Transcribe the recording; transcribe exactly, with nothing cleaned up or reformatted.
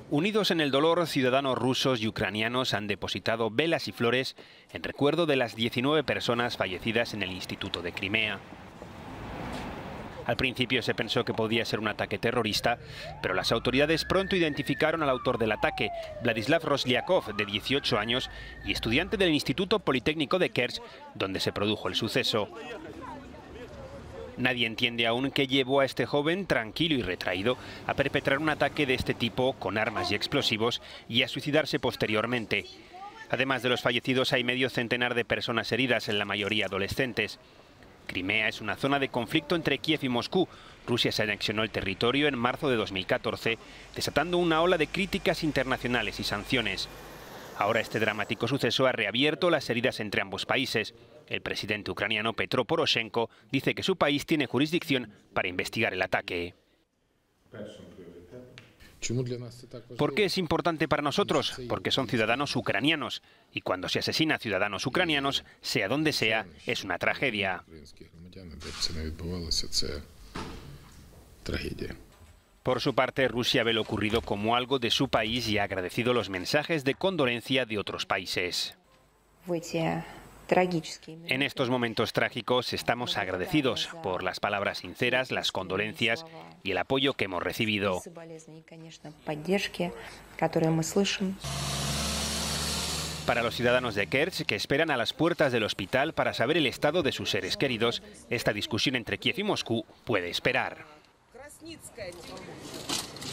Unidos en el dolor, ciudadanos rusos y ucranianos han depositado velas y flores en recuerdo de las diecinueve personas fallecidas en el Instituto de Crimea. Al principio se pensó que podía ser un ataque terrorista, pero las autoridades pronto identificaron al autor del ataque, Vladislav Roslyakov, de dieciocho años y estudiante del Instituto Politécnico de Kerch, donde se produjo el suceso. Nadie entiende aún qué llevó a este joven, tranquilo y retraído, a perpetrar un ataque de este tipo con armas y explosivos y a suicidarse posteriormente. Además de los fallecidos, hay medio centenar de personas heridas, en la mayoría adolescentes. Crimea es una zona de conflicto entre Kiev y Moscú. Rusia se anexionó el territorio en marzo de dos mil catorce, desatando una ola de críticas internacionales y sanciones. Ahora este dramático suceso ha reabierto las heridas entre ambos países. El presidente ucraniano Petro Poroshenko dice que su país tiene jurisdicción para investigar el ataque. ¿Por qué es importante para nosotros? Porque son ciudadanos ucranianos. Y cuando se asesina a ciudadanos ucranianos, sea donde sea, es una tragedia. Por su parte, Rusia ve lo ocurrido como algo de su país y ha agradecido los mensajes de condolencia de otros países. En estos momentos trágicos estamos agradecidos por las palabras sinceras, las condolencias y el apoyo que hemos recibido. Para los ciudadanos de Kerch, que esperan a las puertas del hospital para saber el estado de sus seres queridos, esta discusión entre Kiev y Moscú puede esperar.